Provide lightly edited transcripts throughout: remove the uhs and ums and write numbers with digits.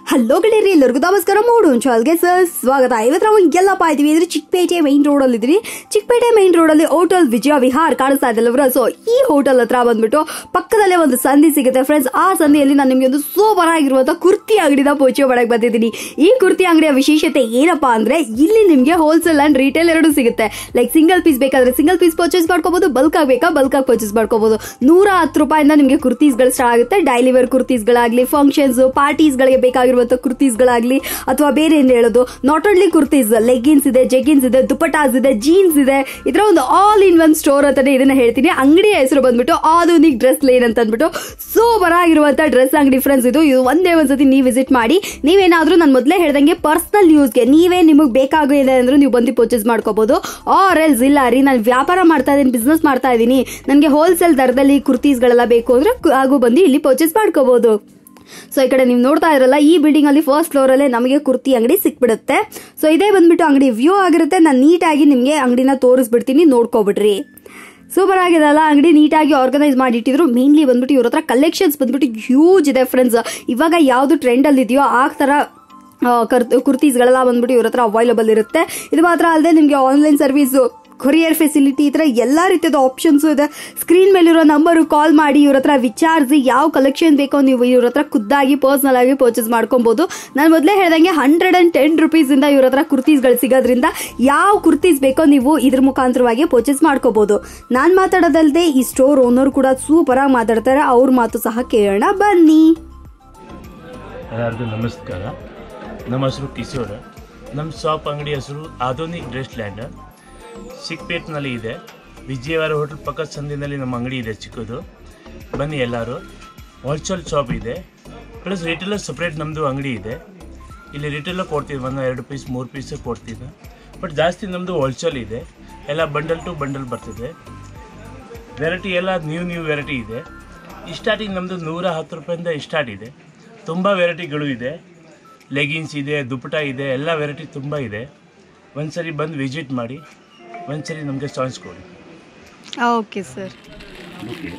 Hello ಗೆಳೆಯರಿ, ಎಲ್ಲರಿಗೂ ನಮಸ್ಕಾರ. ಮೂಡು ಚಾಲ್ಗೆ sir ಸ್ವಾಗತ. ಇವತ್ತು ನಾವು ಎಲ್ಲಪ್ಪ ಇದ್ದೀವಿ ಅಂದ್ರೆ ಚಿಕ್ಕಪೇಟೆ ಮೈನ್ ರೋಡ್ ಅಲ್ಲಿ ಇದ್ರಿ. ಚಿಕ್ಕಪೇಟೆ ಮೈನ್ ರೋಡ್ ಅಲ್ಲಿ ಹೋಟೆಲ್ ವಿಜಯ ವಿಹಾರ್ ಕಾಣಿಸ್ತಾ ಇದೆಯಲ್ಲ. ಸೊ ಈ ಹೋಟೆಲ್ ಹತ್ರ ಬಂದ್ಬಿಟ್ಟು ಪಕ್ಕದಲ್ಲೇ ಒಂದು ಸಂಧಿ ಸಿಗುತ್ತೆ ಫ್ರೆಂಡ್ಸ್. ಆ ಸಂಧಿಯಲ್ಲಿ ನಾನು ನಿಮ್ಗೆ ಒಂದು ಸೂಪರ್ ಆಗಿರುವಂತ ಕುರ್ತಿ ಅಂಗಡಿನ ಪರಿಚಯ ಮಾಡಕ್ ಬಂದಿದ್ದೀನಿ. ಈ ಕುರ್ತಿ ಅಂಗಡಿಯ ವಿಶೇಷತೆ ಏನಪ್ಪಾ ಅಂದ್ರೆ ಇಲ್ಲಿ ನಿಮ್ಗೆ ಹೋಲ್ಸೇಲ್ ಅಂಡ್ ರಿಟೇಲ್ ಎರಡು ಸಿಗುತ್ತೆ. ಲೈಕ್ ಸಿಂಗಲ್ ಪೀಸ್ ಬೇಕಾದ್ರೆ ಸಿಂಗಲ್ ಪೀಸ್ ಪರ್ಚೇಸ್ ಮಾಡ್ಕೋಬಹುದು, ಬಲ್ಕ್ ಆಗಬೇಕಾ ಬಲ್ಕ್ ಆಗಿ ಪರ್ಚೇಸ್ ಮಾಡ್ಕೋಬಹುದು. 110 ರೂಪಾಯಿಂದ ನಿಮ್ಗೆ ಕುರ್ತೀಸ್ ಗಳು ಸ್ಟಾರ್ಟ್ ಆಗುತ್ತೆ. ಡೈಲಿ ವೇರ್ ಕುರ್ತೀಸ್ ಗಳಾಗ್ಲಿ, ಫಂಕ್ಷನ್ಸ್ ಪಾರ್ಟೀಸ್ ಗಳಿಗೆ ಬೇಕಾಗಿರುವಂತ ಕುರ್ತೀಸ್ ಗಳಾಗ್ಲಿ ಅಥವಾ ಬೇರೆ ಏನ್ ಹೇಳೋದು, ನಾಟ್ ಓನ್ಲಿ ಕುರ್ತೀಸ್, ಲೆಗ್ಗಿನ್ಸ್ ಇದೆ, ಜೆಗಿನ್ಸ್ ಇದೆ, ದುಪಟಾಸ್ ಇದೆ, ಜೀನ್ಸ್ ಇದೆ. ಇದರ ಒಂದು ಆಲ್ ಇನ್ ಒನ್ ಸ್ಟೋರ್ ಅಂತಾನೆ ಇದನ್ನ ಹೇಳ್ತೀನಿ. ಅಂಗಡಿಯ ಹೆಸರು ಬಂದ್ಬಿಟ್ಟು ಆಧುನಿಕ್ ಡ್ರೆಸ್ ಲೇನ್ ಅಂತ ಅಂದ್ಬಿಟ್ಟು ಸೂಪರ್ ಆಗಿರುವಂತ ಡ್ರೆಸ್ ಅಂಗಡಿ ಫ್ರೆಂಡ್ಸ್. ಇದು ಒಂದೇ ಒಂದ್ಸತಿ ನೀವು ವಿಸಿಟ್ ಮಾಡಿ. ನೀವೇನಾದ್ರೂ ನಾನು ಮೊದಲೇ ಹೇಳ್ದಂಗೆ ಪರ್ಸನಲ್ ಯೂಸ್ಗೆ ನೀವೇ ನಿಮಗೆ ಬೇಕಾಗಿದೆ ಅಂದ್ರೆ ನೀವು ಬಂದು ಪರ್ಚೇಸ್ ಮಾಡ್ಕೋಬಹುದು. ಆರ್ ಎಲ್ಸ್ ಇಲ್ಲ ರೀ ನಾನು ವ್ಯಾಪಾರ ಮಾಡ್ತಾ ಇದ್ದೀನಿ, ಬಿಸ್ನೆಸ್ ಮಾಡ್ತಾ ಇದ್ದೀನಿ, ನನಗೆ ಹೋಲ್ಸೇಲ್ ದರದಲ್ಲಿ ಕುರ್ತೀಸ್ ಗಳೆಲ್ಲ ಬೇಕು ಅಂದ್ರೆ ಹಾಗೂ ಬಂದು ಇಲ್ಲಿ ಪರ್ಚೇಸ್ ಮಾಡ್ಕೋಬಹುದು. ಸೊ ಈ ಕಡೆ ನೀವು ನೋಡ್ತಾ ಇರಲ್ಲ, ಈ ಬಿಲ್ಡಿಂಗ್ ಅಲ್ಲಿ ಫಸ್ಟ್ ಫ್ಲೋರ್ ಅಲ್ಲೇ ನಮಗೆ ಕುರ್ತಿ ಅಂಗಡಿ ಸಿಕ್ಬಿಡುತ್ತೆ. ಸೊ ಇದೇ ಬಂದ್ಬಿಟ್ಟು ಅಂಗಡಿ ವ್ಯೂ ಆಗಿರುತ್ತೆ. ನಾನು ನೀಟಾಗಿ ನಿಮ್ಗೆ ಅಂಗಡಿನ ತೋರಿಸ್ಬಿಡ್ತೀನಿ, ನೋಡ್ಕೊಬಿಡ್ರಿ. ಸೂಪರ್ ಆಗಿದೆ ಅಲ್ಲ, ಅಂಗಡಿ ನೀಟಾಗಿ ಆರ್ಗನೈಸ್ ಮಾಡಿಟ್ಟಿದ್ರು. ಮೇನ್ಲಿ ಬಂದ್ಬಿಟ್ಟು ಇವ್ರ ಹತ್ರ ಕಲೆಕ್ಷನ್ಸ್ ಬಂದ್ಬಿಟ್ಟು ಹ್ಯೂಜ್ ಇದೆ ಫ್ರೆಂಡ್ಸ್. ಇವಾಗ ಯಾವ್ದು ಟ್ರೆಂಡ್ ಅಲ್ಲಿ ಇದೆಯೋ ಆ ತರ ಕುರ್ತೀಸ್ ಗಳೆಲ್ಲ ಬಂದ್ಬಿಟ್ಟು ಇವ್ರ ಹತ್ರ ಅವೈಲಬಲ್ ಇರುತ್ತೆ. ಇದು ಮಾತ್ರ ಅಲ್ಲದೆ ನಿಮ್ಗೆ ಆನ್ಲೈನ್ ಸರ್ವಿಸ್, ಕೊರಿಯರ್ ಫೆಸಿಲಿಟಿ, ಈ ತರ ಎಲ್ಲಾ ರೀತಿಯ ಆಪ್ಷನ್ಸ್ ಇದೆ. ಸ್ಕ್ರೀನ್ ಮೇಲಿರೋ ನಂಬರ್ ಕಾಲ್ ಮಾಡಿ ಇವ್ರ ಹತ್ರ ವಿಚಾರಿಸಿ ಯಾವ ಕಲೆಕ್ಷನ್ ಬೇಕೋ ನೀವು ಇವ್ರ ಹತ್ರ ಖುದ್ದಾಗಿ ಪರ್ಸನಲ್ ಆಗಿ ಪರ್ಚೇಸ್ ಮಾಡ್ಕೊಬಹುದು. ನಾನು ಮೊದಲೇ ಹೇಳ್ದಂಗೆ 110 ರೂಪೀಸ್ ಇಂದ ಇವ್ರ ಹತ್ರ ಕುರ್ತೀಸ್ ಗಳು ಸಿಗೋದ್ರಿಂದ ಯಾವ ಕುರ್ತೀಸ್ ಬೇಕೋ ನೀವು ಇದ್ರ ಮುಖಾಂತರವಾಗಿ ಪರ್ಚೇಸ್ ಮಾಡ್ಕೋಬಹುದು. ನಾನ್ ಮಾತಾಡೋದಲ್ದೆ ಈ ಸ್ಟೋರ್ ಓನರ್ ಕೂಡ ಸೂಪರ್ ಆಗಿ ಮಾತಾಡ್ತಾರೆ. ಅವ್ರ ಮಾತು ಸಹ ಕೇಳೋಣ ಬನ್ನಿ. ಎಲ್ಲರಿಗೂ ನಮಸ್ಕಾರ. ನಮ್ಮ ಹೆಸರು ಕಿಶೋರ್. ನಮ್ಮ ಶಾಪ್ ಅಂಗಡಿ ಹೆಸರು ಆಧುನಿಕ್ ಡ್ರೆಸ್ ಲ್ಯಾಂಡ್. ಚಿಕ್ಕಪೇಟ್ನಲ್ಲಿ ಇದೆ. ವಿಜಯವಾಡ ಹೋಟೆಲ್ ಪಕ್ಕದ ಸಂದಿನಲ್ಲಿ ನಮ್ಮ ಅಂಗಡಿ ಇದೆ ಚಿಕ್ಕದು. ಬನ್ನಿ ಎಲ್ಲರೂ. ಹೋಲ್ಸೇಲ್ ಶಾಪ್ ಇದೆ ಪ್ಲಸ್ ರಿಟೇಲರ್ ಸಪ್ರೇಟ್ ನಮ್ಮದು ಅಂಗಡಿ ಇದೆ. ಇಲ್ಲಿ ರಿಟೇಲರ್ ಕೊಡ್ತೀವಿ, 1-2 ಪೀಸ್ 3 ಪೀಸ್ ಕೊಡ್ತೀವಿ. ಬಟ್ ಜಾಸ್ತಿ ನಮ್ಮದು ಹೋಲ್ಸೇಲ್ ಇದೆ. ಎಲ್ಲ ಬಂಡಲ್ ಟು ಬಂಡಲ್ ಬರ್ತದೆ. ವೆರೈಟಿ ಎಲ್ಲ ನ್ಯೂ ವೆರೈಟಿ ಇದೆ. ಸ್ಟಾರ್ಟಿಂಗ್ ನಮ್ಮದು 110 ರೂಪಾಯಿಂದ ಸ್ಟಾರ್ಟ್ ಇದೆ. ತುಂಬ ವೆರೈಟಿಗಳು ಇದೆ. ಲೆಗಿನ್ಸ್ ಇದೆ, ದುಪಟ ಇದೆ, ಎಲ್ಲ ವೆರೈಟಿ ತುಂಬ ಇದೆ. ಒಂದ್ಸರಿ ಬಂದು ವಿಸಿಟ್ ಮಾಡಿ, ಒಂದ್ಸರಿ ನಮಗೆ ಚಾನ್ಸ್ ಕೊಡಿ. Okay sir. ಓಕೆ.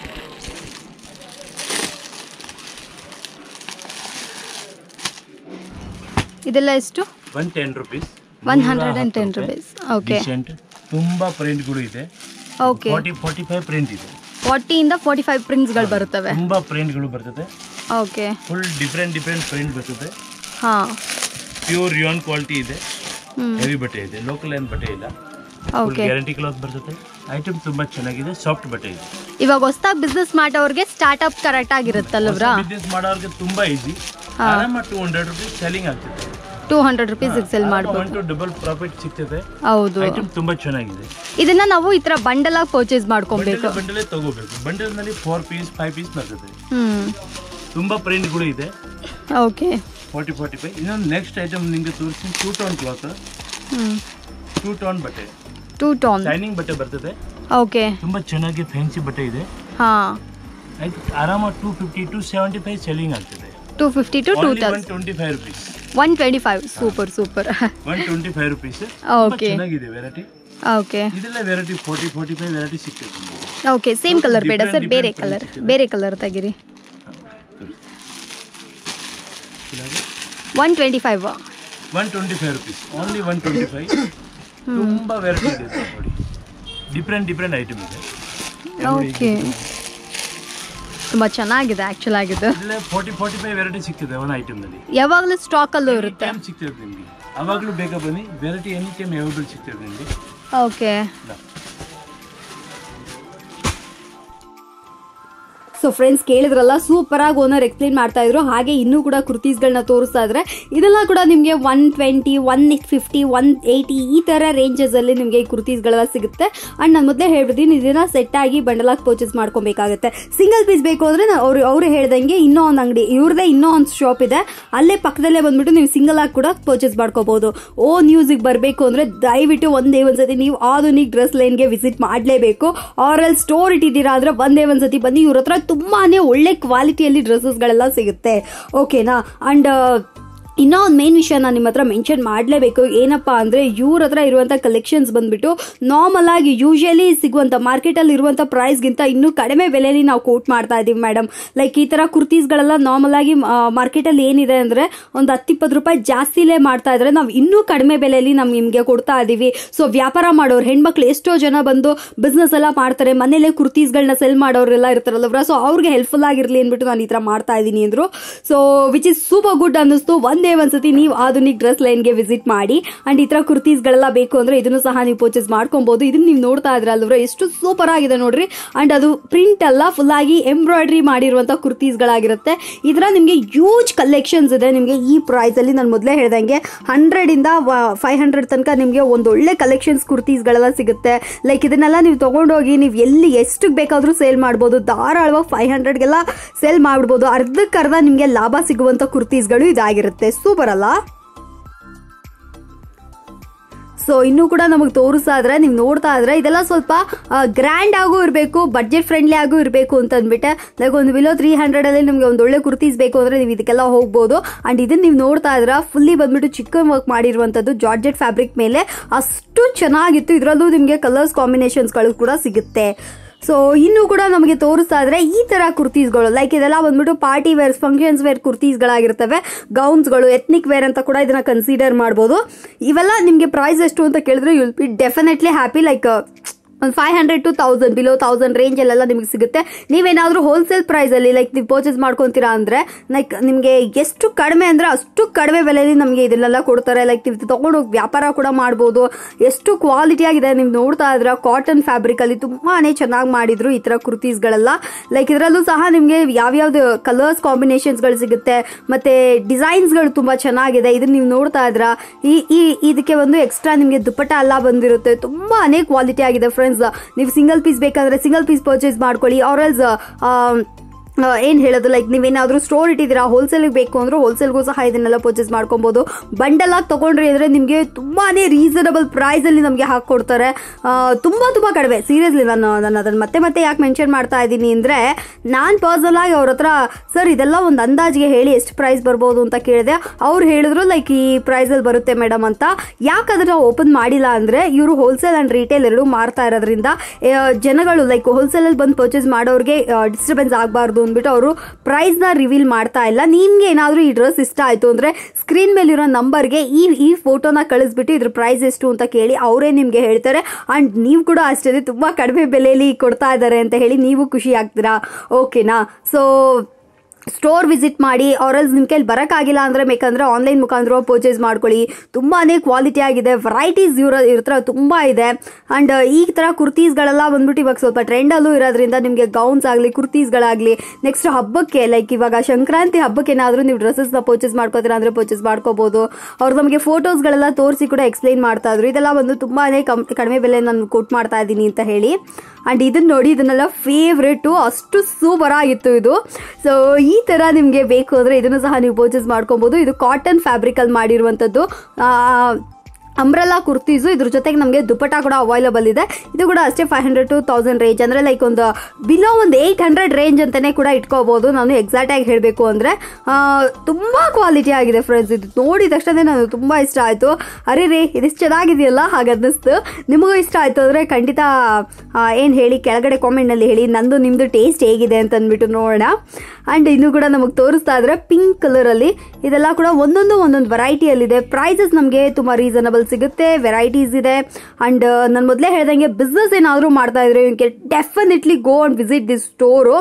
ಇದೆಲ್ಲ ಎಷ್ಟು? 110 ರೂಪೀಸ್. 110 ರೂಪೀಸ್. ಓಕೆ. ತುಂಬ ಪ್ರಿಂಟ್ಗಳು ಇದೆ. ಓಕೆ. 45 ಪ್ರಿಂಟ್ ಇದೆ. 40 ಇಂದ 45 ಪ್ರಿಂಟ್ಸ್ ಗಳು ಬರುತ್ತವೆ. ತುಂಬ ಪ್ರಿಂಟ್ಗಳು ಬರ್ತದೆ. ಓಕೆ. ಫುಲ್ ಡಿಫ್ರೆಂಟ್ ಪ್ರಿಂಟ್ ಬರ್ತದೆ. ಹಾ. ಪ್ಯೂರ್ ರಿಯಾನ್ ಕ್ವಾಲಿಟಿ ಇದೆ. ಹೆವಿ ಬಟ್ಟೆ ಇದೆ, ಲೋಕಲ್ ಏನು ಬಟ್ಟೆ ಇಲ್ಲ. ಓಕೆ. ಗ್ಯಾರಂಟಿ ಕ್ಲಾತ್ ಬರ್ತದೆ. ಐಟಮ್ ತುಂಬಾ ಚೆನ್ನಾಗಿದೆ, ಸಾಫ್ಟ್ ಬಟ್ಟೆ ಇದೆ. ಇವಾಗ ಹೊಸದಾಗಿ ಬಿಸ್ನೆಸ್ ಮಾಡೋರಿಗೆ ಸ್ಟಾರ್ಟ್ ಅಪ್ ಕರೆಕ್ಟ್ ಆಗಿರುತ್ತಲ್ವಾ? ಬಿಸ್ನೆಸ್ ಮಾಡೋರಿಗೆ ತುಂಬಾ ಈಸಿ. ಆರಾಮಾಗಿ 200 ರೂಪೀಸ್ ಸೆಲ್ಲಿಂಗ್ ಆಗ್ತದೆ. 200 ರೂಪೀಸ್ ಸೆಲ್ ಮಾಡಬಹುದು. 1 to ಡಬಲ್ ಪ್ರಾಫಿಟ್ ಸಿಗ್ತದೆ. ಹೌದು. ಐಟಮ್ ತುಂಬಾ ಚೆನ್ನಾಗಿದೆ. ಇದನ್ನ ನಾವು ಈ ತರ ಬಂಡಲ್ ಆಗಿ ಪರ್ಚೇಸ್ ಮಾಡ್ಕೊಬೇಕು. ಬಂಡಲ್ ತಗೋಬೇಕು. ಬಂಡಲ್ ನಲ್ಲಿ 4 ಪೀಸ್ 5 ಪೀಸ್ ಬರ್ತದೆ. ತುಂಬಾ ಪ್ರಿಂಟ್ಗಳು ಇದೆ. ಓಕೆ. 45. ಇನ್ನೊಂದು ನೆಕ್ಸ್ಟ್ ಐಟಮ್ ನಿಮಗೆ ತೋರಿಸ್ತೀನಿ. 2 ಟೋನ್ ಕ್ಲಾತ್. 2 ಟೋನ್ ಬಟ್ಟೆ. 2 ಟೋನ್ ಶೈನಿಂಗ್ ಬಟ್ಟೆ ಬರ್ತದೆ. ಓಕೆ. ತುಂಬಾ ಚೆನ್ನಾಗಿ ಫ್ಯಾನ್ಸಿ ಬಟ್ಟೆ ಇದೆ. ಹಾ. ಆಯ್ತು. ಆರಾಮಾಗಿ 250 to 75 ಸೆಲ್ಲಿಂಗ್ ಆಗ್ತದೆ. 250 to 125 rupees. 125. Super. 125 rupees. Okay. ಚೆನ್ನಾಗಿದೆ ವೆರೈಟಿ. ಓಕೆ. ಇದೆಲ್ಲ ವೆರೈಟಿ 45 ವೆರೈಟಿ ಸಿಗ್ತದೆ. ಓಕೆ. ಸೇಮ್ ಕಲರ್ ಬೇಡ ಸರ್, ಬೇರೆ ಕಲರ್ ತೆಗಿರಿ. 125 ರೂಪೀಸ್. ಓನ್ಲಿ 125. ತುಂಬಾ ವೆರೈಟಿ ಇದೆ ನೋಡಿ. ಡಿಫ್ರೆಂಟ್ ಐಟಮ್ ಇದೆ. ಓಕೆ. ತುಂಬಾ ಚೆನ್ನಾಗಿದೆ ಆಕ್ಚುಲ್ ಆಗಿದೆ. ಇದೆಲ್ಲ 45 ವೆರೈಟಿ ಸಿಗ್ತದೆ ಒಂದು ಐಟಮ್ ನಲ್ಲಿ. ಯಾವಾಗಲೂ ಸ್ಟಾಕ್ ಅಲ್ಲೂ ಇರುತ್ತೆ. ಸಿಗ್ತದೆ ನಿಮಗೆ. ಅವಾಗಲೂ ಬೇಗ ಬನ್ನಿ. ವೆರೈಟಿ ಎನಿ ಟೈಮ್ ಅವೈಲೇಬಲ್ ಸಿಗ್ತದೆ ನಿಮಗೆ. ಓಕೆ. ಸೊ ಫ್ರೆಂಡ್ಸ್ ಕೇಳಿದ್ರಲ್ಲ, ಸೂಪರ್ ಆಗಿ ಓನರ್ ಎಕ್ಸ್ಪ್ಲೇನ್ ಮಾಡ್ತಾ ಇದ್ರು. ಹಾಗೆ ಇನ್ನೂ ಕೂಡ ಕುರ್ತೀಸ್ ಗಳನ್ನ ತೋರಿಸ್ತಾ ಇದ್ರೆ ಇದೆಲ್ಲ ಕೂಡ ನಿಮ್ಗೆ 120, 150, 180 ಈ ತರ ರೇಂಜಸ್ ಅಲ್ಲಿ ನಿಮ್ಗೆ ಈ ಕುರ್ತೀಸ್ ಗಳೆಲ್ಲ ಸಿಗುತ್ತೆ. ಅಂಡ್ ನಾನು ಮೊದಲೇ ಹೇಳ್ಬಿಡ್ತೀನಿ, ಇದನ್ನ ಸೆಟ್ ಆಗಿ ಬಂಡಲ್ ಆಗಿ ಪರ್ಚೇಸ್ ಮಾಡ್ಕೊಬೇಕಾಗುತ್ತೆ. ಸಿಂಗಲ್ ಪೀಸ್ ಬೇಕು ಅಂದ್ರೆ ಅವ್ರು ಹೇಳ್ದಂಗೆ ಇನ್ನೂ ಒಂದು ಅಂಗಡಿ ಇವ್ರದೇ ಇನ್ನೂ ಒಂದು ಶಾಪ್ ಇದೆ, ಅಲ್ಲೇ ಪಕ್ಕದಲ್ಲೇ ಬಂದ್ಬಿಟ್ಟು ನೀವು ಸಿಂಗಲ್ ಆಗಿ ಕೂಡ ಪರ್ಚೇಸ್ ಮಾಡ್ಕೋಬಹುದು. ನ್ಯೂಸಿಗೆ ಬರಬೇಕು ಅಂದ್ರೆ ದಯವಿಟ್ಟು ಒಂದ್ಸತಿ ನೀವು ಆಧುನಿಕ್ ಡ್ರೆಸ್ ಲೈನ್ ಗೆ ವಿಸಿಟ್ ಮಾಡಲೇಬೇಕು. ಆರ್ ಎಲ್ ಸ್ಟೋರ್ ಇಟ್ಟಿದ್ದೀರಾ ಅಂದ್ರೆ ಒಂದ್ಸತಿ ಬನ್ನಿ. ಇವ್ರ ಹತ್ರ ತುಂಬಾನೇ ಒಳ್ಳೆ ಕ್ವಾಲಿಟಿಯಲ್ಲಿ ಡ್ರೆಸ್ಸಸ್ ಗಳೆಲ್ಲ ಸಿಗುತ್ತೆ. ಓಕೆನಾ? ಅಂಡ್ ಇನ್ನೂ ಒಂದು ಮೇನ್ ವಿಷಯ ನಾನು ನಿಮ್ಮ ಹತ್ರ ಮೆನ್ಷನ್ ಮಾಡಲೇಬೇಕು. ಏನಪ್ಪಾ ಅಂದರೆ ಇವ್ರ ಹತ್ರ ಇರುವಂಥ ಕಲೆಕ್ಷನ್ಸ್ ಬಂದ್ಬಿಟ್ಟು ನಾರ್ಮಲ್ ಆಗಿ ಯೂಶಲಿ ಸಿಗುವಂಥ ಮಾರ್ಕೆಟಲ್ಲಿ ಇರುವಂಥ ಪ್ರೈಸ್ಗಿಂತ ಇನ್ನೂ ಕಡಿಮೆ ಬೆಲೆಯಲ್ಲಿ ನಾವು ಕೋಟ್ ಮಾಡ್ತಾ ಇದ್ದೀವಿ ಮೇಡಮ್. ಲೈಕ್ ಈ ಥರ ಕುರ್ತೀಸ್ಗಳೆಲ್ಲ ನಾರ್ಮಲ್ ಆಗಿ ಮಾರ್ಕೆಟಲ್ಲಿ ಏನಿದೆ ಅಂದರೆ ಒಂದು 10-20 ರೂಪಾಯಿ ಜಾಸ್ತಿಲೇ ಮಾಡ್ತಾ ಇದ್ರೆ ನಾವು ಇನ್ನೂ ಕಡಿಮೆ ಬೆಲೆಯಲ್ಲಿ ನಿಮಗೆ ಕೊಡ್ತಾ ಇದ್ದೀವಿ. ಸೊ ವ್ಯಾಪಾರ ಮಾಡೋರು ಹೆಣ್ಮಕ್ಳು ಎಷ್ಟೋ ಜನ ಬಂದು ಬಿಸ್ನೆಸ್ ಎಲ್ಲ ಮಾಡ್ತಾರೆ, ಮನೇಲೆ ಕುರ್ತೀಸ್ಗಳನ್ನ ಸೆಲ್ ಮಾಡೋರೆಲ್ಲ ಇರ್ತಾರಲ್ವ, ಸೊ ಅವ್ರಿಗೆ ಹೆಲ್ಪ್ಫುಲ್ ಆಗಿರಲಿ ಅಂದ್ಬಿಟ್ಟು ನಾನು ಈ ಥರ ಮಾಡ್ತಾ ಇದ್ದೀನಿ ಅಂದರು. So which is super good ಅನ್ನಿಸ್ತು. ಒಂದ್ಸತಿ ನೀವು ಆಧುನಿಕ್ ಡ್ರೆಸ್ ಲೈನ್ಗೆ ವಿಸಿಟ್ ಮಾಡಿ ಅಂಡ್ ಈ ತರ ಕುರ್ತೀಸ್ಗಳೆಲ್ಲ ಬೇಕು ಅಂದ್ರೆ ಇದನ್ನು ಸಹ ನೀವು ಪರ್ಚೇಸ್ ಮಾಡ್ಕೊಬಹುದು. ಇದನ್ನ ನೀವು ನೋಡ್ತಾ ಇದ್ರಲ್ವ ಎಷ್ಟು ಸೂಪರ್ ಆಗಿದೆ ನೋಡ್ರಿ. ಅಂಡ್ ಅದು ಪ್ರಿಂಟ್ ಅಲ್ಲ, ಫುಲ್ ಆಗಿ ಎಂಬ್ರಾಯ್ಡ್ರಿ ಮಾಡಿರುವಂತ ಕುರ್ತೀಸ್ಗಳಾಗಿರುತ್ತೆ. ಇದರ ನಿಮಗೆ ಹ್ಯೂಜ್ ಕಲೆಕ್ಷನ್ಸ್ ಇದೆ. ನಿಮಗೆ ಈ ಪ್ರೈಸ್ ಅಲ್ಲಿ ನಾನು ಮೊದಲೇ ಹೇಳ್ದಂಗೆ 100 ಇಂದ 500 ತನಕ ನಿಮಗೆ ಒಂದು ಒಳ್ಳೆ ಕಲೆಕ್ಷನ್ಸ್ ಕುರ್ತೀಸ್ಗಳೆಲ್ಲ ಸಿಗುತ್ತೆ. ಲೈಕ್ ಇದನ್ನೆಲ್ಲ ನೀವು ತಗೊಂಡೋಗಿ ನೀವು ಎಲ್ಲಿ ಎಷ್ಟು ಬೇಕಾದ್ರೂ ಸೇಲ್ ಮಾಡ್ಬೋದು. ಧಾರಾಳವಾಗಿ 500ಗೆಲ್ಲ ಸೇಲ್ ಮಾಡ್ಬೋದು. ಅರ್ಧಕ್ಕರ್ಧ ನಿಮಗೆ ಲಾಭ ಸಿಗುವಂತ ಕುರ್ತೀಸ್ಗಳು ಇದಾಗಿರುತ್ತೆ. ಸೂಪರ್ ಅಲ್ಲ? ಸೊ ಇನ್ನೂ ಕೂಡ ನಮಗೆ ತೋರಿಸಾದ್ರೆ ನೀವು ನೋಡ್ತಾ ಇದ್ರೆ ಇದೆಲ್ಲ ಸ್ವಲ್ಪ ಗ್ರ್ಯಾಂಡ್ ಆಗೂ ಇರಬೇಕು, ಬಡ್ಜೆಟ್ ಫ್ರೆಂಡ್ಲಿ ಆಗೂ ಇರಬೇಕು ಅಂತ ಅಂದ್ಬಿಟ್ಟೆ. ಲೈಕ್ ಒಂದು ಬಿಲೋ 300 ಅಲ್ಲಿ ನಿಮಗೆ ಒಂದು ಒಳ್ಳೆ ಕುರ್ತೀಸ್ ಬೇಕು ಅಂದ್ರೆ ನೀವು ಇದಕ್ಕೆಲ್ಲ ಹೋಗ್ಬೋದು. ಅಂಡ್ ಇದನ್ನ ನೀವು ನೋಡ್ತಾ ಇದ್ರ ಫುಲ್ಲಿ ಬಂದ್ಬಿಟ್ಟು ಚಿಕನ್ ವರ್ಕ್ ಮಾಡಿರುವಂತದ್ದು ಜಾರ್ಜೆಟ್ ಫ್ಯಾಬ್ರಿಕ್ ಮೇಲೆ ಅಷ್ಟು ಚೆನ್ನಾಗಿತ್ತು. ಇದರಲ್ಲೂ ನಿಮಗೆ ಕಲರ್ಸ್ ಕಾಂಬಿನೇಷನ್ಸ್ಗಳು ಕೂಡ ಸಿಗುತ್ತೆ. ಸೊ ಇನ್ನೂ ಕೂಡ ನಮಗೆ ತೋರಿಸ್ತಾ ಇದ್ರೆ ಈ ತರ ಕುರ್ತೀಸ್ಗಳು ಲೈಕ್ ಇದೆಲ್ಲ ಬಂದ್ಬಿಟ್ಟು ಪಾರ್ಟಿ ವೇರ್, ಫಂಕ್ಷನ್ಸ್ ವೇರ್ ಕುರ್ತೀಸ್ಗಳಾಗಿರ್ತವೆ. ಗೌನ್ಸ್ಗಳು, ಎತ್ನಿಕ್ ವೇರ್ ಅಂತ ಕೂಡ ಇದನ್ನ ಕನ್ಸಿಡರ್ ಮಾಡ್ಬೋದು. ಇವೆಲ್ಲ ನಿಮಗೆ ಪ್ರೈಸ್ ಎಷ್ಟು ಅಂತ ಕೇಳಿದ್ರೆ you will be definitely happy. Like ಒಂದು 500 to 1000 ಬಿಲೋ 1000 ರೇಂಜ್ ಅಲ್ಲೆಲ್ಲ ನಿಮಗೆ ಸಿಗುತ್ತೆ. ನೀವೇನಾದ್ರೂ ಹೋಲ್ಸೇಲ್ ಪ್ರೈಸ್ ಅಲ್ಲಿ ಲೈಕ್ ನೀವು ಪರ್ಚೇಸ್ ಮಾಡ್ಕೊಂತೀರಾ ಅಂದ್ರೆ ಲೈಕ್ ನಿಮಗೆ ಎಷ್ಟು ಕಡಿಮೆ ಅಂದ್ರೆ ಅಷ್ಟು ಕಡಿಮೆ ಬೆಲೆಯಲ್ಲಿ ನಮಗೆ ಇದನ್ನೆಲ್ಲ ಕೊಡ್ತಾರೆ. ಲೈಕ್ ನೀವು ತಗೊಂಡು ವ್ಯಾಪಾರ ಕೂಡ ಮಾಡ್ಬೋದು. ಎಷ್ಟು ಕ್ವಾಲಿಟಿ ಆಗಿದೆ ನೀವು ನೋಡ್ತಾ ಇದ್ರ. ಕಾಟನ್ ಫ್ಯಾಬ್ರಿಕ್ ಅಲ್ಲಿ ತುಂಬಾನೇ ಚೆನ್ನಾಗಿ ಮಾಡಿದ್ರು ಈ ತರ ಕುರ್ತೀಸ್ಗಳೆಲ್ಲ. ಲೈಕ್ ಇದರಲ್ಲೂ ಸಹ ನಿಮಗೆ ಯಾವ್ಯಾವ್ದು ಕಲರ್ಸ್ ಕಾಂಬಿನೇಷನ್ಸ್ ಗಳು ಸಿಗುತ್ತೆ, ಮತ್ತೆ ಡಿಸೈನ್ಸ್ ಗಳು ತುಂಬಾ ಚೆನ್ನಾಗಿದೆ. ಇದನ್ನ ನೀವು ನೋಡ್ತಾ ಇದ್ರ. ಇದಕ್ಕೆ ಒಂದು ಎಕ್ಸ್ಟ್ರಾ ನಿಮಗೆ ದುಪ್ಪಟ್ಟ ಎಲ್ಲ ಬಂದಿರುತ್ತೆ. ತುಂಬಾನೇ ಕ್ವಾಲಿಟಿ ಆಗಿದೆ ಫ್ರೆಂಡ್ಸ್. ನೀವು ಸಿಂಗಲ್ ಪೀಸ್ ಬೇಕಾದ್ರೆ ಸಿಂಗಲ್ ಪೀಸ್ ಪರ್ಚೇಸ್ ಮಾಡ್ಕೊಳ್ಳಿ. ಆರ್ಎಲ್ಸ್ ಏನ್ ಹೇಳೋದು ಲೈಕ್ ನೀವೇನಾದ್ರೂ ಸ್ಟೋರ್ ಇಟ್ಟಿದ್ದೀರಾ, ಹೋಲ್ಸೇಲ್ ಬೇಕು ಅಂದ್ರೆ ಹೋಲ್ಸೇಲ್ಗೂ ಸಹ ಇದನ್ನೆಲ್ಲ ಪರ್ಚೇಸ್ ಮಾಡ್ಕೊಬಹುದು. ಬಂಡಲ್ ಆಗಿ ತಗೊಂಡ್ರಿ ಅಂದ್ರೆ ನಿಮಗೆ ತುಂಬಾನೇ ರೀಸನಬಲ್ ಪ್ರೈಸ್ ಅಲ್ಲಿ ನಮಗೆ ಹಾಕೊಡ್ತಾರೆ. ತುಂಬಾ ಕಡಿಮೆ. ಸೀರಿಯಸ್ಲಿ ನಾನು ಅದನ್ನ ಮತ್ತೆ ಯಾಕೆ ಮೆನ್ಷನ್ ಮಾಡ್ತಾ ಇದ್ದೀನಿ ಅಂದ್ರೆ ನಾನ್ ಪರ್ಸನಲ್ ಆಗಿ ಅವ್ರ ಹತ್ರ ಸರ್ ಇದೆಲ್ಲ ಒಂದು ಅಂದಾಜಿಗೆ ಹೇಳಿ ಎಷ್ಟು ಪ್ರೈಸ್ ಬರ್ಬೋದು ಅಂತ ಕೇಳಿದೆ. ಅವ್ರು ಹೇಳಿದ್ರು ಲೈಕ್ ಈ ಪ್ರೈಸ್ ಅಲ್ಲಿ ಬರುತ್ತೆ ಮೇಡಮ್ ಅಂತ. ಯಾಕೆ ಅದನ್ನ ಓಪನ್ ಮಾಡಿಲ್ಲ ಅಂದ್ರೆ ಇವರು ಹೋಲ್ಸೇಲ್ ಅಂಡ್ ರಿಟೇಲ್ ಎರಡು ಮಾರ್ತಾ ಇರೋದ್ರಿಂದ ಜನಗಳು ಲೈಕ್ ಹೋಲ್ಸೇಲ್ ಅಲ್ಲಿ ಬಂದು ಪರ್ಚೇಸ್ ಮಾಡೋರಿಗೆ ಡಿಸ್ಟರ್ಬೆನ್ಸ್ ಆಗಬಾರ್ದು ಅಂದ್ಬಿಟ್ಟು ಅವರು ಪ್ರೈಸ್ ನ ರಿವೀಲ್ ಮಾಡ್ತಾ ಇಲ್ಲ. ನಿಮ್ಗೆ ಏನಾದ್ರೂ ಈ ಡ್ರೆಸ್ ಇಷ್ಟ ಆಯ್ತು ಅಂದ್ರೆ ಸ್ಕ್ರೀನ್ ಮೇಲಿರೋ ನಂಬರ್ಗೆ ಈ ಫೋಟೋನ ಕಳಿಸ್ಬಿಟ್ಟು ಇದ್ರ ಪ್ರೈಸ್ ಎಷ್ಟು ಅಂತ ಕೇಳಿ ಅವರೇ ನಿಮ್ಗೆ ಹೇಳ್ತಾರೆ. ಅಂಡ್ ನೀವು ಕೂಡ ಅಷ್ಟೇ ತುಂಬಾ ಕಡಿಮೆ ಬೆಲೆಯಲ್ಲಿ ಕೊಡ್ತಾ ಇದ್ದಾರೆ ಅಂತ ಹೇಳಿ ನೀವು ಖುಷಿ ಆಗ್ತೀರಾ. ಓಕೆನಾ? ಸೊ ಸ್ಟೋರ್ ವಿಸಿಟ್ ಮಾಡಿ. ಆರ್ಎಲ್ಸ್ ನಿಮ್ ಕೈಲಿ ಬರಕ್ಕಾಗಿಲ್ಲ ಅಂದ್ರೆ ಬೇಕಂದ್ರೆ ಆನ್ಲೈನ್ ಮುಖಾಂತರ ಪರ್ಚೇಸ್ ಮಾಡ್ಕೊಳ್ಳಿ. ತುಂಬಾನೇ ಕ್ವಾಲಿಟಿ ಆಗಿದೆ. ವೆರೈಟೀಸ್ ಇವ್ರ ತುಂಬಾ ಇದೆ. ಅಂಡ್ ಈ ತರ ಕುರ್ತೀಸ್ಗಳೆಲ್ಲ ಬಂದ್ಬಿಟ್ಟು ಇವಾಗ ಸ್ವಲ್ಪ ಟ್ರೆಂಡ್ ಅಲ್ಲೂ ಇರೋದ್ರಿಂದ ನಿಮ್ಗೆ ಗೌನ್ಸ್ ಆಗ್ಲಿ ಕುರ್ತೀಸ್ಗಳಾಗ್ಲಿ ನೆಕ್ಸ್ಟ್ ಹಬ್ಬಕ್ಕೆ ಲೈಕ್ ಇವಾಗ ಸಂಕ್ರಾಂತಿ ಹಬ್ಬಕ್ಕೆ ಏನಾದ್ರೂ ನೀವು ಡ್ರೆಸ್ಸಸ್ ನ ಪರ್ಚೇಸ್ ಮಾಡ್ಕೋತೀರಾ ಅಂದ್ರೆ ಪರ್ಚೇಸ್ ಮಾಡ್ಕೋಬಹುದು. ಅವ್ರು ನಮಗೆ ಫೋಟೋಸ್ ಗಳೆಲ್ಲ ತೋರಿಸಿ ಕೂಡ ಎಕ್ಸ್ಪ್ಲೈನ್ ಮಾಡ್ತಾ ಇದ್ರು. ಇದೆಲ್ಲ ಒಂದು ತುಂಬಾನೇ ಕಡಿಮೆ ಬೆಲೆ ನಾನು ಕೊಟ್ ಮಾಡ್ತಾ ಇದ್ದೀನಿ ಅಂತ ಹೇಳಿ. ಅಂಡ್ ಇದನ್ನ ನೋಡಿ ಇದನ್ನೆಲ್ಲ ಫೇವ್ರೇಟು, ಅಷ್ಟು ಸೂಪರ್ ಆಗಿತ್ತು ಇದು. ಸೊ ಈ ತರ ನಿಮ್ಗೆ ಬೇಕು ಅಂದ್ರೆ ಇದನ್ನು ಸಹ ನೀವು ಪರ್ಚೇಸ್ ಮಾಡ್ಕೊಬಹುದು. ಇದು ಕಾಟನ್ ಫ್ಯಾಬ್ರಿಕ್ ಅಲ್ಲಿ ಮಾಡಿರುವಂತದ್ದು ಅಂಬ್ರೆಲಾ ಕುರ್ತೀಸು. ಇದ್ರ ಜೊತೆಗೆ ನಮಗೆ ದುಪ್ಪಟ್ಟ ಕೂಡ ಅವೈಲಬಲ್ ಇದೆ. ಇದು ಕೂಡ ಅಷ್ಟೇ 500 to 1000 ರೇಂಜ್ ಅಂದ್ರೆ ಲೈಕ್ ಒಂದು ಬಿಲೋ ಒಂದು 800 ರೇಂಜ್ ಅಂತಾನೆ ಕೂಡ ಇಟ್ಕೋಬಹುದು. ನಾನು ಎಕ್ಸಾಕ್ಟ್ ಆಗಿ ಹೇಳಬೇಕು ಅಂದ್ರೆ ತುಂಬಾ ಕ್ವಾಲಿಟಿ ಆಗಿದೆ ಫ್ರೆಂಡ್ಸ್. ಇದು ನೋಡಿದ ತಕ್ಷಣ ನಾನು ತುಂಬಾ ಇಷ್ಟ ಆಯ್ತು. ಅರೆ ರೇ ಇದಿಷ್ಟು ಚೆನ್ನಾಗಿದೆಯಲ್ಲ ಹಾಗನ್ನಿಸ್ತು. ನಿಮಗೂ ಇಷ್ಟ ಆಯ್ತು ಅಂದ್ರೆ ಖಂಡಿತ ಏನ್ ಹೇಳಿ ಕೆಳಗಡೆ ಕಾಮೆಂಟ್ ನಲ್ಲಿ ಹೇಳಿ ನಂದು ನಿಮ್ದು ಟೇಸ್ಟ್ ಹೇಗಿದೆ ಅಂತ ಅಂದ್ಬಿಟ್ಟು ನೋಡೋಣ. ಅಂಡ್ ಇನ್ನು ಕೂಡ ನಮಗೆ ತೋರಿಸ್ತಾ ಇದ್ರೆ ಪಿಂಕ್ ಕಲರ್ ಅಲ್ಲಿ ಇದೆಲ್ಲ ಕೂಡ ಒಂದೊಂದು ವೆರೈಟಿಯಲ್ಲಿದೆ. ಪ್ರೈಸಸ್ ನಮಗೆ ತುಂಬಾ ರೀಸನಬಲ್ ಸಿಗುತ್ತೆ. ವೆರೈಟೀಸ್ ಇದೆ. ಅಂಡ್ ನಾನು ಮೊದಲೇ ಹೇಳ್ದಂಗೆ ಬಿಸ್ನೆಸ್ ಏನಾದರೂ ಮಾಡ್ತಾ ಇದ್ರೆ definitely go and visit this store.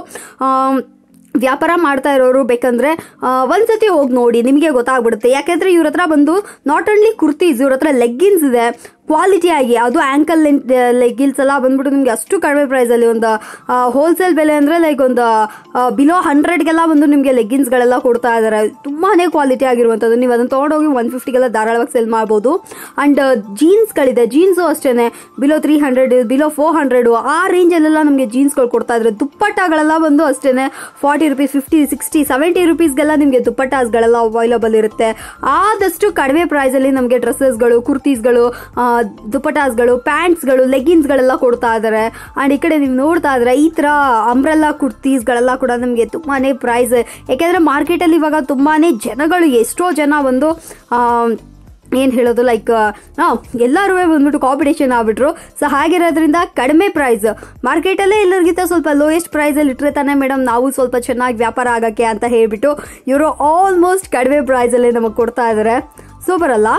ವ್ಯಾಪಾರ ಮಾಡ್ತಾ ಇರೋರು ಬೇಕಂದ್ರೆ ಒಂದ್ಸತಿ ಹೋಗಿ ನೋಡಿ, ನಿಮಗೆ ಗೊತ್ತಾಗ್ಬಿಡುತ್ತೆ. ಯಾಕೆಂದ್ರೆ ಇವ್ರ ಹತ್ರ ಬಂದು ನಾಟ್ ಓನ್ಲಿ ಕುರ್ತೀಸ್, ಇವ್ರ ಹತ್ರ ಲೆಗ್ಗಿನ್ಸ್ ಇದೆ ಕ್ವಾಲಿಟಿ ಆಗಿ. ಅದು ಆಂಕಲ್ ಲೆಗ್ಗಿನ್ಸ್ ಎಲ್ಲ ಬಂದ್ಬಿಟ್ಟು ನಿಮ್ಗೆ ಅಷ್ಟು ಕಡಿಮೆ ಪ್ರೈಸ್ ಅಲ್ಲಿ ಒಂದು ಹೋಲ್ಸೇಲ್ ಬೆಲೆ ಅಂದ್ರೆ ಲೈಕ್ ಒಂದು ಬಿಲೋ 100ಗೆಲ್ಲ ಬಂದು ನಿಮ್ಗೆ ಲೆಗ್ಗಿನ್ಸ್ ಗಳೆಲ್ಲ ಕೊಡ್ತಾ ಇದಾರೆ. ತುಂಬಾನೇ ಕ್ವಾಲಿಟಿ ಆಗಿರುವಂತದ್ದು. ನೀವು ಅದನ್ನ ತಗೊಂಡೋಗಿ 150ಗೆಲ್ಲ ಧಾರಾಳವಾಗಿ ಸೇಲ್ ಮಾಡಬಹುದು. ಅಂಡ್ ಜೀನ್ಸ್ ಗಳಿದೆ. ಜೀನ್ಸ್ ಅಷ್ಟೇನೆ ಬಿಲೋ 300 ಬಿಲೋ 400 ಆ ರೇಂಜ್ ಅಲ್ಲೆಲ್ಲ ನಮ್ಗೆ ಜೀನ್ಸ್ ಗಳು ಕೊಡ್ತಾ ಇದ್ರೆ. ದುಪ್ಪಟ್ಟಗಳೆಲ್ಲ ಬಂದು ಅಷ್ಟೇನೆ 40 ರೂಪೀಸ್ 50 60 70 ರೂಪೀಸ್ಗೆಲ್ಲ ನಿಮ್ಗೆ ದುಪ್ಪಟ್ಟಾಸ್ಗಳೆಲ್ಲ ಅವೈಲಬಲ್ ಇರುತ್ತೆ. ಆದಷ್ಟು ಕಡಿಮೆ ಪ್ರೈಸ್ ಅಲ್ಲಿ ನಮ್ಗೆ ಡ್ರೆಸ್ಸಸ್ಗಳು ಕುರ್ತೀಸ್ಗಳು ದುಪಟಾಸ್ಗಳು, ಪ್ಯಾಂಟ್ಸ್ಗಳು, ಲೆಗಿನ್ಸ್ಗಳೆಲ್ಲ ಕೊಡ್ತಾ ಇದ್ದಾರೆ. ಆ್ಯಂಡ್ ಈ ಕಡೆ ನೀವು ನೋಡ್ತಾ ಇದ್ರೆ ಈ ಥರ ಅಂಬ್ರೆಲ್ಲಾ ಕುರ್ತೀಸ್ಗಳೆಲ್ಲ ಕೂಡ ನಮಗೆ ತುಂಬಾ ಪ್ರೈಸ್. ಯಾಕೆಂದರೆ ಮಾರ್ಕೆಟಲ್ಲಿ ಇವಾಗ ತುಂಬಾ ಜನಗಳು, ಎಷ್ಟೋ ಜನ ಒಂದು ಏನು ಹೇಳೋದು ಲೈಕ್ ಎಲ್ಲರೂ ಬಂದ್ಬಿಟ್ಟು ಕಾಂಪಿಟೇಷನ್ ಆಗ್ಬಿಟ್ರು. ಸೊ ಹಾಗಿರೋದ್ರಿಂದ ಕಡಿಮೆ ಪ್ರೈಸ್ ಮಾರ್ಕೆಟಲ್ಲೇ ಎಲ್ಲರಿಗಿಂತ ಸ್ವಲ್ಪ ಲೋಯೆಸ್ಟ್ ಪ್ರೈಸಲ್ಲಿ ಇಟ್ಟರೆ ತಾನೇ ಮೇಡಮ್ ನಾವು ಸ್ವಲ್ಪ ಚೆನ್ನಾಗಿ ವ್ಯಾಪಾರ ಆಗೋಕ್ಕೆ ಅಂತ ಹೇಳಿಬಿಟ್ಟು ಇವರು ಆಲ್ಮೋಸ್ಟ್ ಕಡಿಮೆ ಪ್ರೈಸಲ್ಲೇ ನಮಗೆ ಕೊಡ್ತಾ ಇದ್ದಾರೆ. ಸೂಪರ್ ಅಲ್ಲ?